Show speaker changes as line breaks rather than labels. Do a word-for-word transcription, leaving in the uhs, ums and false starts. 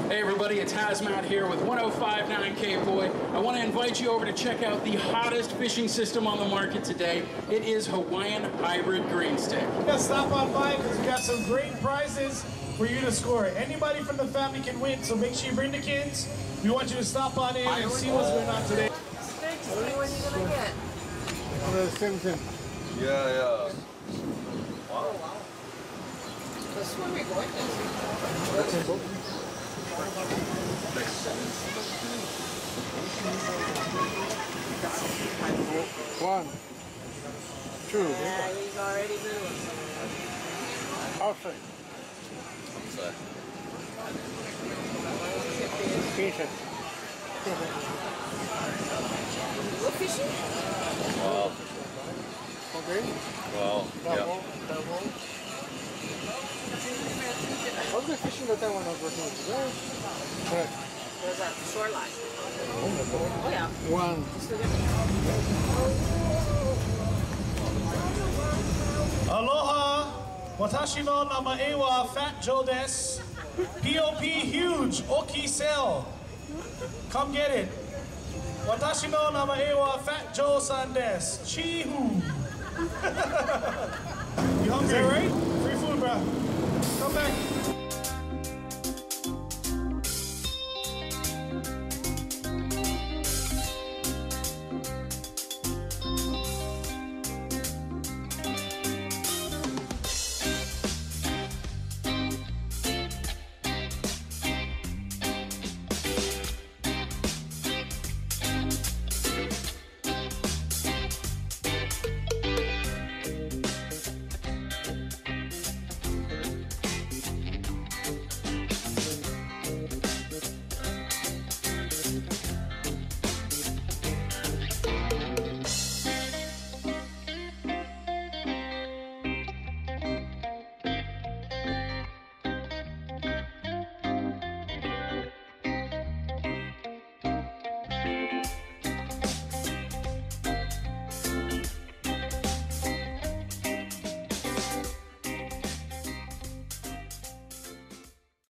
Hey everybody, it's Hazmat here with one oh five point nine K Boy. I want to invite you over to check out the hottest fishing system on the market today. It is Hawaiian Hybrid Green Stick.
You gotta stop on by because we got some great prizes for you to score. Anybody from the family can win, so make sure you bring the kids. We want you to stop on in and see what's going on today.
Sticks, what are you gonna get?
The same thing.
Yeah, yeah.
Wow, wow. This one we're going to
One, two,
yeah, he's already doing it.
outside, patient.
Go fishing?
Wow.
Okay,
Wow.
double,
Yeah.
double. I was going fishing the time when I was working with you guys. But
There's that shoreline.
oh my god.
Oh yeah.
One.
Aloha! Watashi no namae wa Fat Joe desu. P O P huge, Oki sell. Come get it. Watashi no namae wa Fat Joe san desu. Chihu. You hungry? Is that right? Free food, bro. Come back.